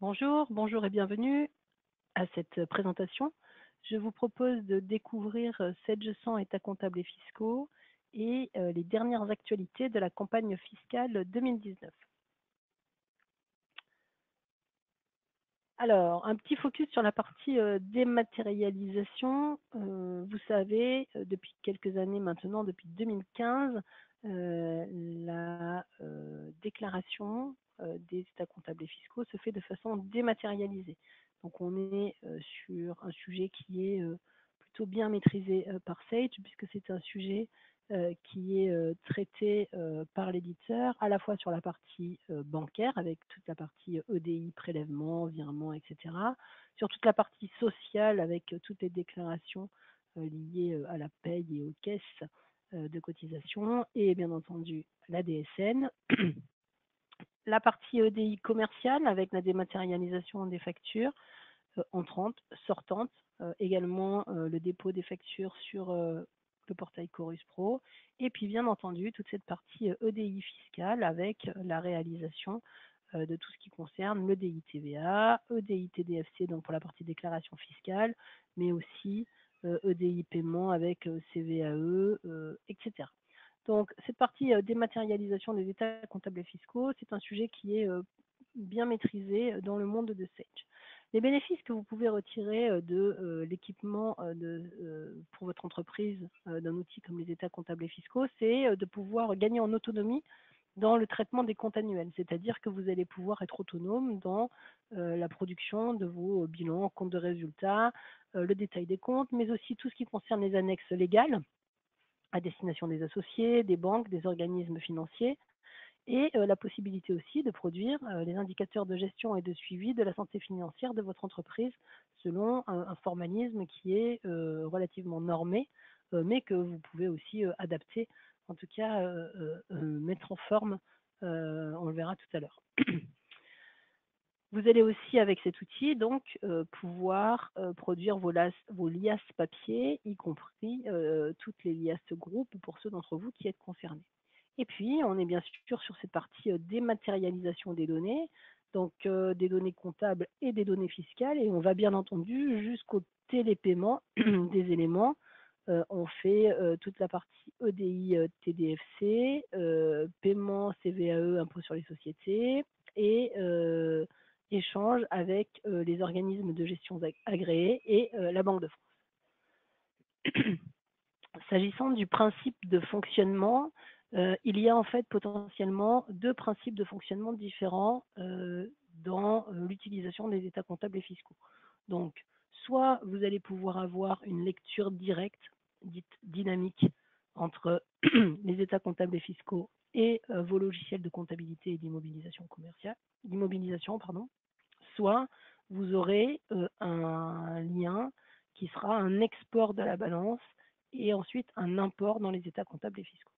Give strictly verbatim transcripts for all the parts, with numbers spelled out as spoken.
Bonjour, bonjour et bienvenue à cette présentation. Je vous propose de découvrir euh, Sedge cent états comptables et fiscaux et euh, les dernières actualités de la campagne fiscale deux mille dix-neuf. Alors, un petit focus sur la partie euh, dématérialisation. Euh, vous savez, euh, depuis quelques années maintenant, depuis deux mille quinze, euh, la euh, déclaration euh, des états comptables et fiscaux se fait de façon dématérialisée. Donc, on est euh, sur un sujet qui est euh, plutôt bien maîtrisé euh, par Sage, puisque c'est un sujet euh, qui est euh, traité euh, par l'éditeur, à la fois sur la partie euh, bancaire, avec toute la partie E D I, prélèvement, virement, et cetera, sur toute la partie sociale, avec euh, toutes les déclarations euh, liées euh, à la paye et aux caisses euh, de cotisation, et bien entendu la D S N. La partie E D I commerciale, avec la dématérialisation des factures euh, entrantes, sortantes, euh, également euh, le dépôt des factures sur euh, le portail Chorus Pro, et puis bien entendu toute cette partie euh, E D I fiscale avec la réalisation euh, de tout ce qui concerne le D I T V A, E D I T D F C donc pour la partie déclaration fiscale, mais aussi euh, E D I paiement avec euh, C V A E, euh, et cetera. Donc cette partie euh, dématérialisation des états comptables et fiscaux, c'est un sujet qui est euh, bien maîtrisé dans le monde de Sage. Les bénéfices que vous pouvez retirer euh, de euh, l'équipement euh, de, euh, pour votre entreprise euh, d'un outil comme les états comptables et fiscaux, c'est euh, de pouvoir gagner en autonomie dans le traitement des comptes annuels, c'est-à-dire que vous allez pouvoir être autonome dans euh, la production de vos bilans, comptes de résultats, euh, le détail des comptes, mais aussi tout ce qui concerne les annexes légales à destination des associés, des banques, des organismes financiers, et euh, la possibilité aussi de produire euh, les indicateurs de gestion et de suivi de la santé financière de votre entreprise selon un, un formalisme qui est euh, relativement normé, euh, mais que vous pouvez aussi euh, adapter, en tout cas euh, euh, mettre en forme, euh, on le verra tout à l'heure. Vous allez aussi, avec cet outil, donc, euh, pouvoir euh, produire vos, las, vos liasses papier, y compris euh, toutes les liasses groupes pour ceux d'entre vous qui êtes concernés. Et puis, on est bien sûr sur cette partie euh, dématérialisation des données, donc euh, des données comptables et des données fiscales, et on va bien entendu jusqu'au télépaiement des éléments. Euh, on fait euh, toute la partie E D I, euh, T D F C, euh, paiement C V A E, impôt sur les sociétés, et euh, échange avec euh, les organismes de gestion agréés et euh, la Banque de France. S'agissant du principe de fonctionnement, euh, il y a en fait potentiellement deux principes de fonctionnement différents euh, dans euh, l'utilisation des états comptables et fiscaux. Donc, soit vous allez pouvoir avoir une lecture directe, dite dynamique, entre les états comptables et fiscaux et euh, vos logiciels de comptabilité et d'immobilisation commerciale, d'immobilisation, pardon, soit vous aurez euh, un lien qui sera un export de la balance et ensuite un import dans les états comptables et fiscaux.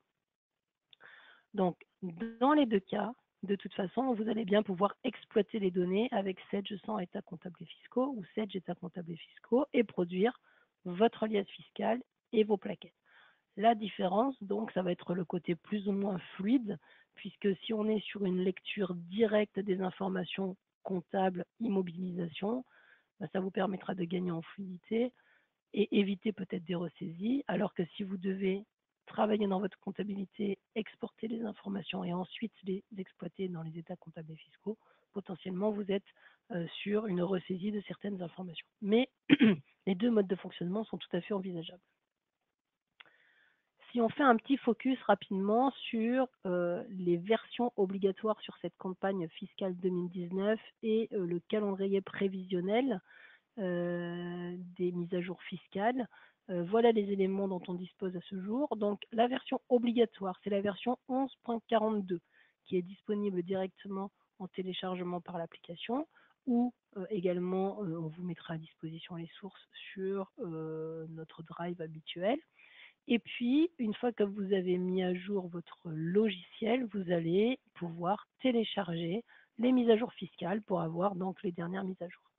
Donc, dans les deux cas, de toute façon, vous allez bien pouvoir exploiter les données avec Sedge cent états comptables et fiscaux ou Sedge états comptables et fiscaux et produire votre liasse fiscale et vos plaquettes. La différence, donc, ça va être le côté plus ou moins fluide, puisque si on est sur une lecture directe des informations comptables, immobilisation, ben, ça vous permettra de gagner en fluidité et éviter peut-être des ressaisies, alors que si vous devez travailler dans votre comptabilité, exporter les informations et ensuite les exploiter dans les états comptables et fiscaux, potentiellement vous êtes euh, sur une ressaisie de certaines informations. Mais les deux modes de fonctionnement sont tout à fait envisageables. Si on fait un petit focus rapidement sur euh, les versions obligatoires sur cette campagne fiscale deux mille dix-neuf et euh, le calendrier prévisionnel euh, des mises à jour fiscales, euh, voilà les éléments dont on dispose à ce jour. Donc la version obligatoire, c'est la version onze point quarante-deux qui est disponible directement en téléchargement par l'application ou euh, également euh, on vous mettra à disposition les sources sur euh, notre drive habituel. Et puis, une fois que vous avez mis à jour votre logiciel, vous allez pouvoir télécharger les mises à jour fiscales pour avoir donc les dernières mises à jour.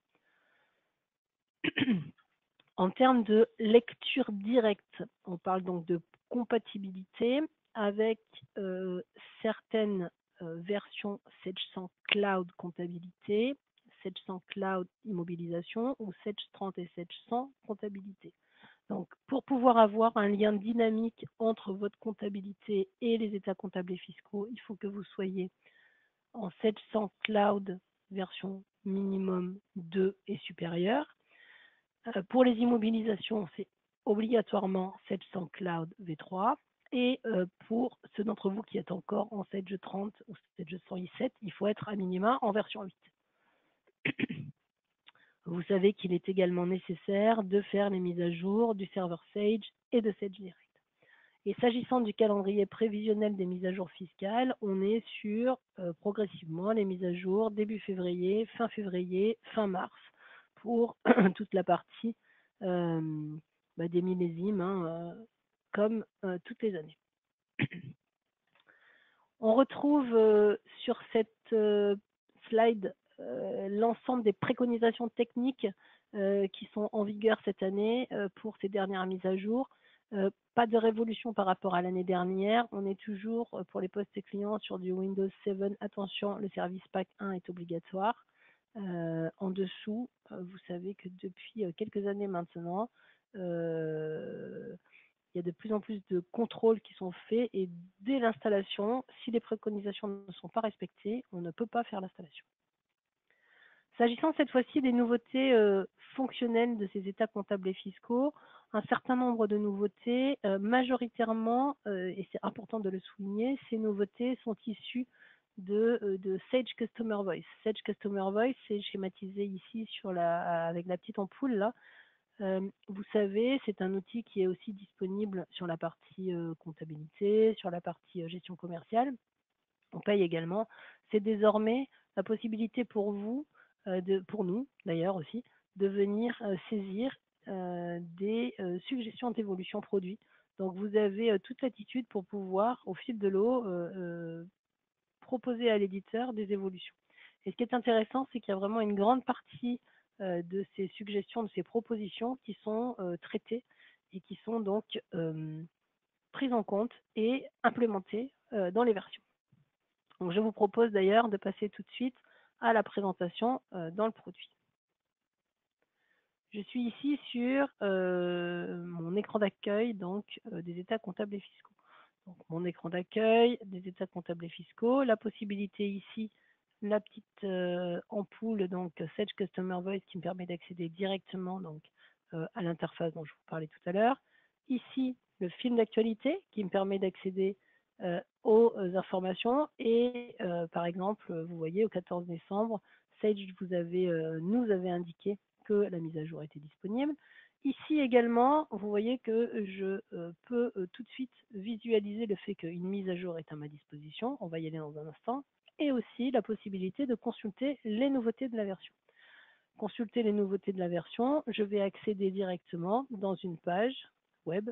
En termes de lecture directe, on parle donc de compatibilité avec euh, certaines euh, versions Sedge cent Cloud Comptabilité, Sage cent Cloud immobilisation ou Sage trente et Sage cent comptabilité. Donc, pour pouvoir avoir un lien dynamique entre votre comptabilité et les états comptables et fiscaux, il faut que vous soyez en Sage cent Cloud version minimum deux et supérieure. Euh, pour les immobilisations, c'est obligatoirement Sage cent Cloud V trois. Et euh, pour ceux d'entre vous qui êtes encore en Sage trente ou Sage cent I sept, il faut être à minima en version huit. Vous savez qu'il est également nécessaire de faire les mises à jour du serveur Sage et de Sage Direct. Et s'agissant du calendrier prévisionnel des mises à jour fiscales, on est sur euh, progressivement les mises à jour début février, fin février, fin mars pour toute la partie euh, bah, des millésimes, hein, euh, comme euh, toutes les années. On retrouve euh, sur cette euh, slide euh, l'ensemble des préconisations techniques euh, qui sont en vigueur cette année euh, pour ces dernières mises à jour. Euh, pas de révolution par rapport à l'année dernière. On est toujours euh, pour les postes clients sur du Windows sept. Attention, le service pack un est obligatoire. Euh, en dessous, euh, vous savez que depuis euh, quelques années maintenant, euh, il y a de plus en plus de contrôles qui sont faits et dès l'installation, si les préconisations ne sont pas respectées, on ne peut pas faire l'installation. S'agissant cette fois-ci des nouveautés euh, fonctionnelles de ces états comptables et fiscaux, un certain nombre de nouveautés, euh, majoritairement, euh, et c'est important de le souligner, ces nouveautés sont issues de, euh, de Sage Customer Voice. Sage Customer Voice, c'est schématisé ici sur la, avec la petite ampoule là. Euh, vous savez, c'est un outil qui est aussi disponible sur la partie euh, comptabilité, sur la partie euh, gestion commerciale. On paye également. C'est désormais la possibilité pour vous, euh, de, pour nous d'ailleurs aussi, de venir euh, saisir euh, des euh, suggestions d'évolution produit. Donc vous avez euh, toute latitude pour pouvoir, au fil de l'eau, euh, euh, proposer à l'éditeur des évolutions. Et ce qui est intéressant, c'est qu'il y a vraiment une grande partie euh, de ces suggestions, de ces propositions qui sont euh, traitées et qui sont donc euh, prises en compte et implémentées euh, dans les versions. Donc, je vous propose d'ailleurs de passer tout de suite à la présentation euh, dans le produit. Je suis ici sur euh, mon écran d'accueil donc euh, des états comptables et fiscaux. Donc, mon écran d'accueil des états comptables et fiscaux, la possibilité ici, la petite euh, ampoule donc Sage Customer Voice qui me permet d'accéder directement donc euh, à l'interface dont je vous parlais tout à l'heure. Ici, le film d'actualité qui me permet d'accéder euh, aux informations et euh, par exemple, vous voyez au quatorze décembre, Sage vous avez, euh, nous avait indiqué que la mise à jour était disponible. Ici également, vous voyez que je euh, peux euh, tout de suite visualiser le fait qu'une mise à jour est à ma disposition. On va y aller dans un instant. Et aussi la possibilité de consulter les nouveautés de la version. Consulter les nouveautés de la version, je vais accéder directement dans une page web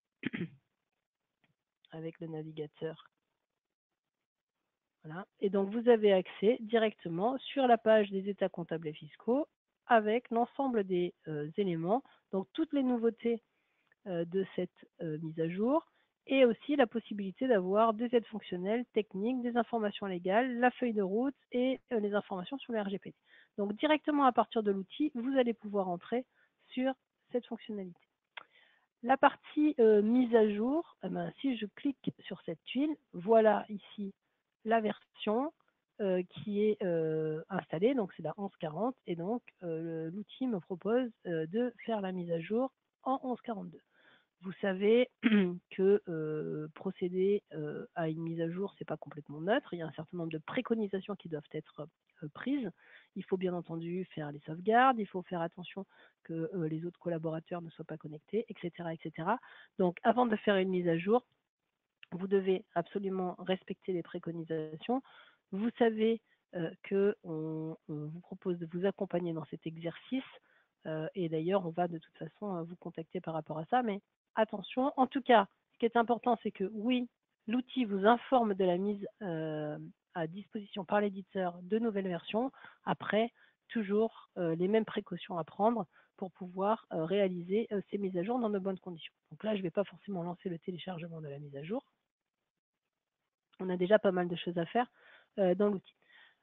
avec le navigateur. Voilà. Et donc, vous avez accès directement sur la page des états comptables et fiscaux avec l'ensemble des euh, éléments, donc toutes les nouveautés euh, de cette euh, mise à jour, et aussi la possibilité d'avoir des aides fonctionnelles, techniques, des informations légales, la feuille de route et euh, les informations sur le R G P D. Donc, directement à partir de l'outil, vous allez pouvoir entrer sur cette fonctionnalité. La partie euh, mise à jour, eh ben, si je clique sur cette tuile, voilà ici la version euh, qui est euh, installée, donc c'est la onze quarante, et donc euh, l'outil me propose euh, de faire la mise à jour en onze quarante-deux. Vous savez que euh, procéder euh, à une mise à jour, ce n'est pas complètement neutre. Il y a un certain nombre de préconisations qui doivent être euh, prises. Il faut bien entendu faire les sauvegardes, il faut faire attention que euh, les autres collaborateurs ne soient pas connectés, et cetera, et cetera. Donc, avant de faire une mise à jour, vous devez absolument respecter les préconisations. Vous savez euh, qu'on on vous propose de vous accompagner dans cet exercice. Euh, et d'ailleurs, on va de toute façon euh, vous contacter par rapport à ça. Mais attention, en tout cas, ce qui est important, c'est que oui, l'outil vous informe de la mise euh, à disposition par l'éditeur de nouvelles versions. Après, toujours euh, les mêmes précautions à prendre pour pouvoir euh, réaliser euh, ces mises à jour dans de bonnes conditions. Donc là, je ne vais pas forcément lancer le téléchargement de la mise à jour. On a déjà pas mal de choses à faire euh, dans l'outil.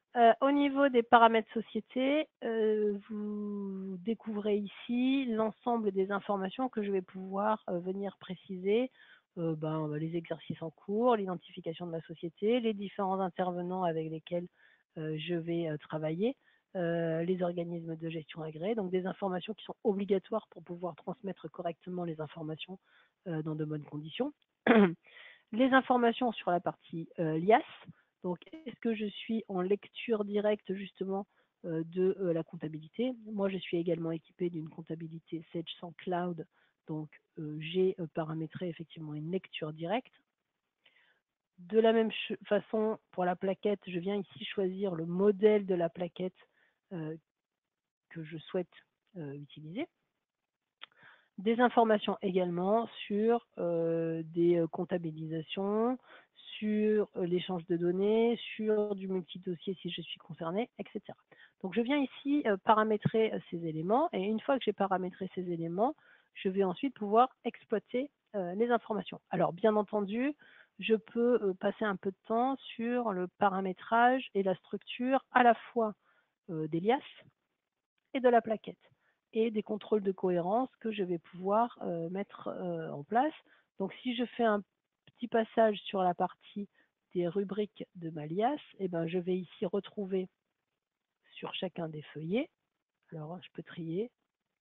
Euh, au niveau des paramètres société, euh, vous découvrez ici l'ensemble des informations que je vais pouvoir euh, venir préciser. Euh, ben, les exercices en cours, l'identification de ma société, les différents intervenants avec lesquels euh, je vais euh, travailler, euh, les organismes de gestion agréés, donc des informations qui sont obligatoires pour pouvoir transmettre correctement les informations euh, dans de bonnes conditions. Les informations sur la partie euh, L I A S. Donc, est-ce que je suis en lecture directe justement euh, de euh, la comptabilité? Moi, je suis également équipé d'une comptabilité Sage cent Cloud. Donc, euh, j'ai euh, paramétré effectivement une lecture directe. De la même façon, pour la plaquette, je viens ici choisir le modèle de la plaquette euh, que je souhaite euh, utiliser. Des informations également sur euh, des euh, comptabilisations, sur euh, l'échange de données, sur du multidossier si je suis concerné, et cetera. Donc je viens ici euh, paramétrer euh, ces éléments et une fois que j'ai paramétré ces éléments, je vais ensuite pouvoir exploiter euh, les informations. Alors bien entendu, je peux euh, passer un peu de temps sur le paramétrage et la structure à la fois euh, des L I A S et de la plaquette et des contrôles de cohérence que je vais pouvoir euh, mettre euh, en place. Donc si je fais un petit passage sur la partie des rubriques de ma L I A S, eh ben, je vais ici retrouver sur chacun des feuillets, alors je peux trier,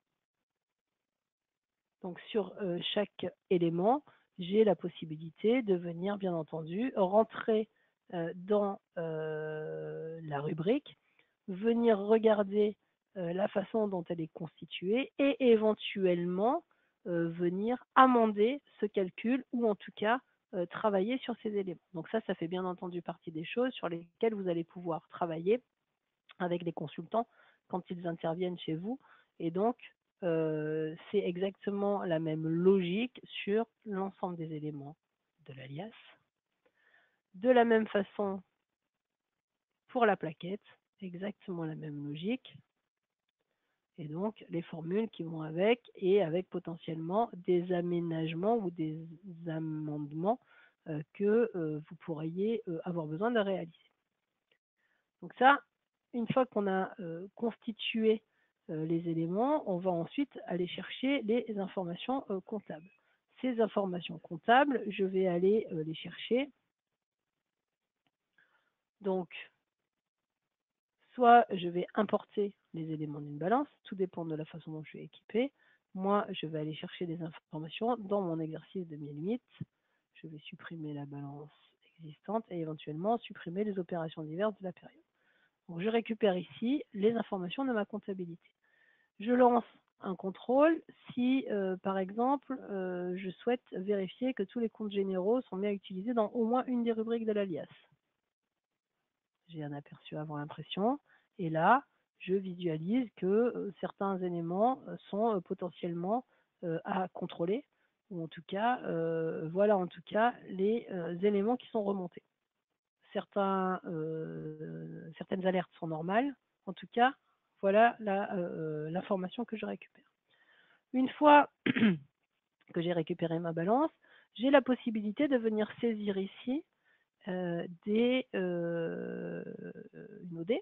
donc sur euh, chaque élément, j'ai la possibilité de venir bien entendu rentrer euh, dans euh, la rubrique, venir regarder euh, la façon dont elle est constituée et éventuellement euh, venir amender ce calcul ou en tout cas euh, travailler sur ces éléments. Donc ça, ça fait bien entendu partie des choses sur lesquelles vous allez pouvoir travailler avec les consultants quand ils interviennent chez vous. Et donc, euh, c'est exactement la même logique sur l'ensemble des éléments de l'alias. De la même façon, pour la plaquette, exactement la même logique. Et donc, les formules qui vont avec et avec potentiellement des aménagements ou des amendements euh, que euh, vous pourriez euh, avoir besoin de réaliser. Donc ça, une fois qu'on a euh, constitué euh, les éléments, on va ensuite aller chercher les informations euh, comptables. Ces informations comptables, je vais aller euh, les chercher. Donc, soit je vais importer les éléments d'une balance, tout dépend de la façon dont je suis équipé. Moi, je vais aller chercher des informations dans mon exercice deux mille huit. Je vais supprimer la balance existante et éventuellement supprimer les opérations diverses de la période. Donc, je récupère ici les informations de ma comptabilité. Je lance un contrôle si, euh, par exemple, euh, je souhaite vérifier que tous les comptes généraux sont bien utilisés dans au moins une des rubriques de l'alias. J'ai un aperçu avant l'impression. Et là, je visualise que euh, certains éléments euh, sont euh, potentiellement euh, à contrôler. Ou en tout cas, euh, voilà en tout cas les euh, éléments qui sont remontés. Certains, euh, certaines alertes sont normales. En tout cas, voilà l'information que je récupère. Une fois que j'ai récupéré ma balance, j'ai la possibilité de venir saisir ici euh, des, euh, une O D.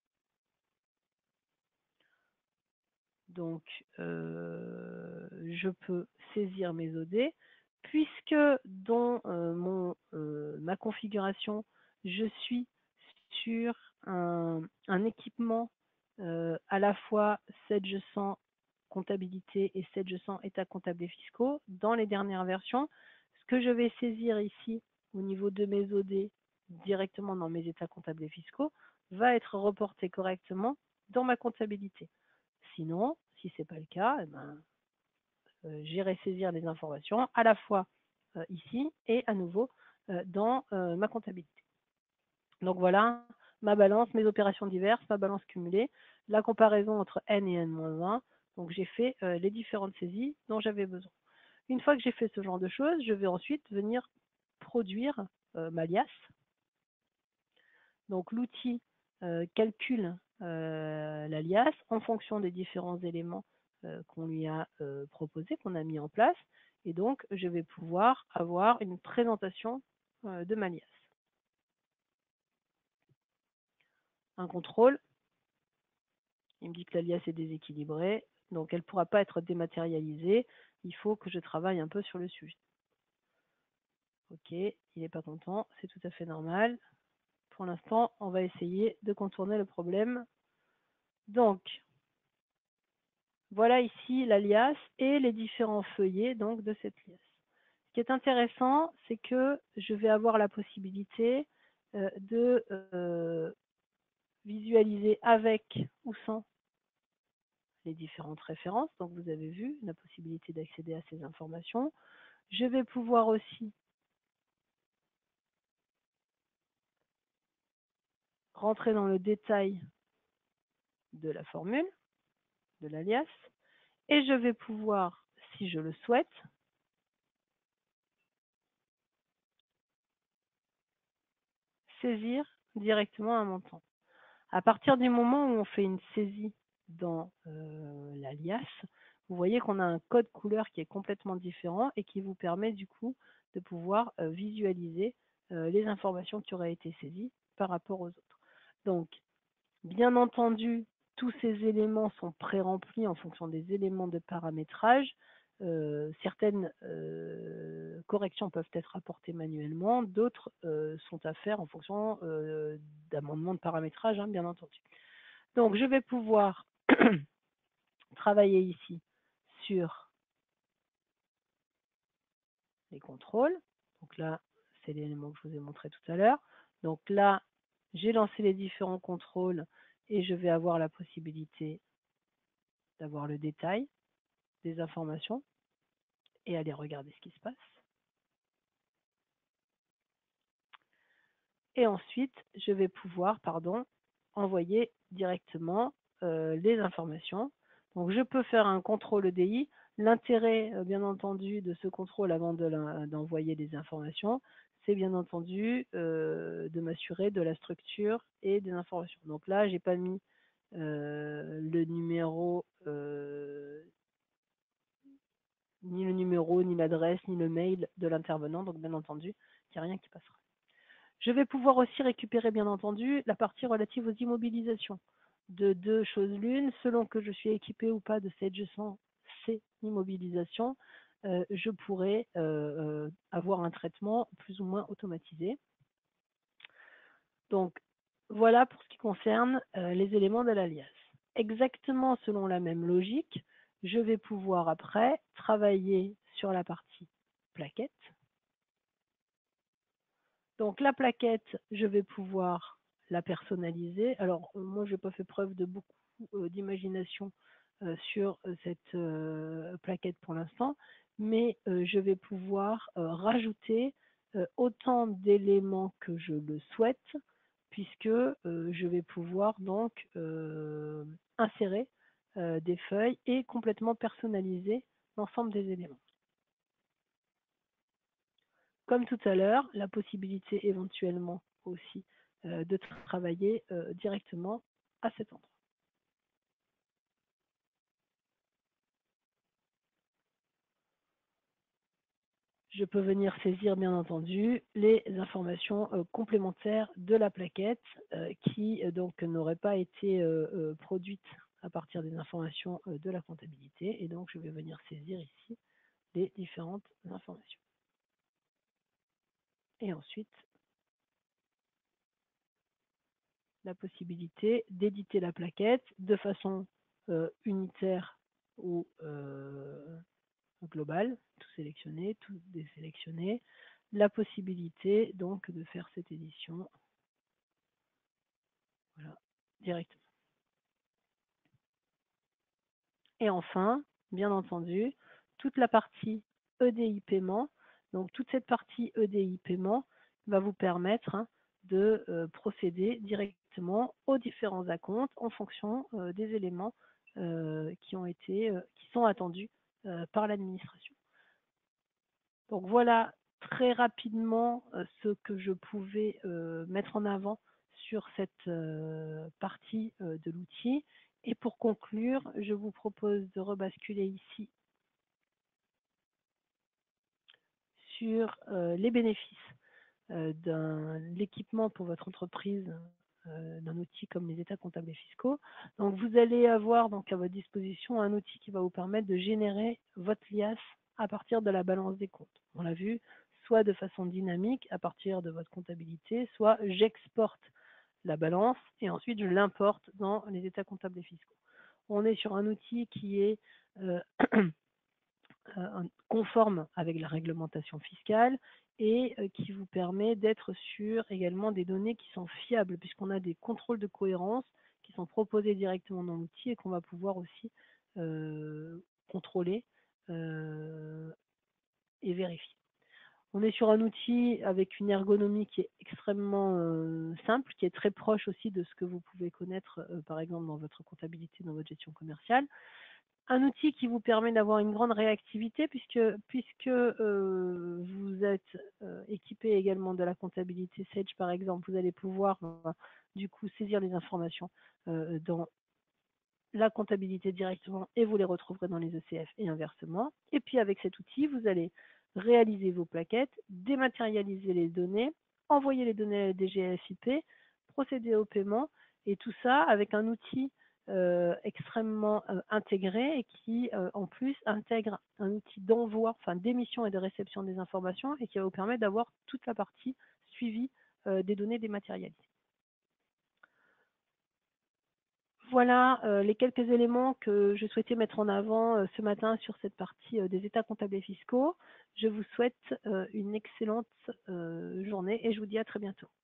Donc, euh, je peux saisir mes O D, puisque dans euh, mon, euh, ma configuration, je suis sur un, un équipement euh, à la fois Sage cent comptabilité et Sage cent état comptable et fiscaux. Dans les dernières versions, ce que je vais saisir ici au niveau de mes O D directement dans mes états comptables et fiscaux va être reporté correctement dans ma comptabilité. Sinon, si ce n'est pas le cas, eh ben, euh, j'irai saisir les informations à la fois euh, ici et à nouveau euh, dans euh, ma comptabilité. Donc voilà ma balance, mes opérations diverses, ma balance cumulée, la comparaison entre N et N moins un. Donc j'ai fait euh, les différentes saisies dont j'avais besoin. Une fois que j'ai fait ce genre de choses, je vais ensuite venir produire euh, ma L I A S. Donc l'outil euh, calcule euh, la L I A S en fonction des différents éléments euh, qu'on lui a euh, proposés, qu'on a mis en place. Et donc, je vais pouvoir avoir une présentation euh, de ma L I A S. un contrôle. Il me dit que l'alias est déséquilibré, donc elle ne pourra pas être dématérialisée. Il faut que je travaille un peu sur le sujet. Ok, il n'est pas content, c'est tout à fait normal. Pour l'instant, on va essayer de contourner le problème. Donc, voilà ici l'alias et les différents feuillets donc, de cette liasse. Ce qui est intéressant, c'est que je vais avoir la possibilité euh, de euh, visualiser avec ou sans les différentes références. Donc, vous avez vu la possibilité d'accéder à ces informations. Je vais pouvoir aussi rentrer dans le détail de la formule, de l'alias, et je vais pouvoir, si je le souhaite, saisir directement un montant. À partir du moment où on fait une saisie dans euh, l'alias, vous voyez qu'on a un code couleur qui est complètement différent et qui vous permet du coup de pouvoir euh, visualiser euh, les informations qui auraient été saisies par rapport aux autres. Donc, bien entendu, tous ces éléments sont pré-remplis en fonction des éléments de paramétrage. Euh, certaines euh, corrections peuvent être apportées manuellement, d'autres euh, sont à faire en fonction euh, d'amendements de paramétrage, hein, bien entendu. Donc, je vais pouvoir travailler ici sur les contrôles. Donc là, c'est l'élément que je vous ai montré tout à l'heure. Donc là, j'ai lancé les différents contrôles et je vais avoir la possibilité d'avoir le détail des informations et aller regarder ce qui se passe. Et ensuite, je vais pouvoir, pardon, envoyer directement euh, les informations. Donc, je peux faire un contrôle E D I. L'intérêt, euh, bien entendu, de ce contrôle avant d'envoyer de des informations, c'est bien entendu euh, de m'assurer de la structure et des informations. Donc là, je n'ai pas mis euh, le numéro, euh, ni le numéro, ni l'adresse, ni le mail de l'intervenant. Donc, bien entendu, il n'y a rien qui passera. Je vais pouvoir aussi récupérer, bien entendu, la partie relative aux immobilisations. De deux choses l'une, selon que je suis équipé ou pas de cette gestion C immobilisation, euh, je pourrais euh, avoir un traitement plus ou moins automatisé. Donc, voilà pour ce qui concerne euh, les éléments de l'alias. Exactement selon la même logique, je vais pouvoir après travailler sur la partie plaquette. Donc la plaquette, je vais pouvoir la personnaliser. Alors moi, je n'ai pas fait preuve de beaucoup euh, d'imagination euh, sur euh, cette euh, plaquette pour l'instant, mais euh, je vais pouvoir euh, rajouter euh, autant d'éléments que je le souhaite, puisque euh, je vais pouvoir donc euh, insérer euh, des feuilles et complètement personnaliser l'ensemble des éléments. Comme tout à l'heure, la possibilité éventuellement aussi euh, de travailler euh, directement à cet endroit. Je peux venir saisir bien entendu les informations euh, complémentaires de la plaquette euh, qui euh, donc n'auraient pas été euh, euh, produites à partir des informations euh, de la comptabilité et donc je vais venir saisir ici les différentes informations. Et ensuite, la possibilité d'éditer la plaquette de façon euh, unitaire ou euh, globale, tout sélectionné, tout désélectionné, la possibilité donc de faire cette édition voilà, directement. Et enfin, bien entendu, toute la partie E D I paiement, donc toute cette partie E D I paiement va vous permettre hein, de euh, procéder directement aux différents acomptes en fonction euh, des éléments euh, qui ont été, euh, qui sont attendus euh, par l'administration. Donc voilà très rapidement euh, ce que je pouvais euh, mettre en avant sur cette euh, partie euh, de l'outil. Et pour conclure, je vous propose de rebasculer ici sur euh, les bénéfices euh, d'un l'équipement pour votre entreprise euh, d'un outil comme les états comptables et fiscaux. Donc, vous allez avoir donc à votre disposition un outil qui va vous permettre de générer votre liasse à partir de la balance des comptes. On l'a vu, soit de façon dynamique à partir de votre comptabilité, soit j'exporte la balance et ensuite je l'importe dans les états comptables et fiscaux. On est sur un outil qui est euh, conforme avec la réglementation fiscale et euh, qui vous permet d'être sur également des données qui sont fiables puisqu'on a des contrôles de cohérence qui sont proposés directement dans l'outil et qu'on va pouvoir aussi euh, contrôler euh, et vérifier. On est sur un outil avec une ergonomie qui est extrêmement euh, simple, qui est très proche aussi de ce que vous pouvez connaître, euh, par exemple, dans votre comptabilité, dans votre gestion commerciale. Un outil qui vous permet d'avoir une grande réactivité puisque, puisque euh, vous êtes euh, équipé également de la comptabilité Sage, par exemple, vous allez pouvoir euh, du coup saisir les informations euh, dans la comptabilité directement et vous les retrouverez dans les E C F et inversement. Et puis avec cet outil, vous allez réaliser vos plaquettes, dématérialiser les données, envoyer les données à la D G F I P, procéder au paiement et tout ça avec un outil euh, extrêmement euh, intégré et qui euh, en plus intègre un outil d'envoi, enfin d'émission et de réception des informations et qui va vous permettre d'avoir toute la partie suivie euh, des données dématérialisées. Voilà euh, les quelques éléments que je souhaitais mettre en avant euh, ce matin sur cette partie euh, des états comptables et fiscaux. Je vous souhaite euh, une excellente euh, journée et je vous dis à très bientôt.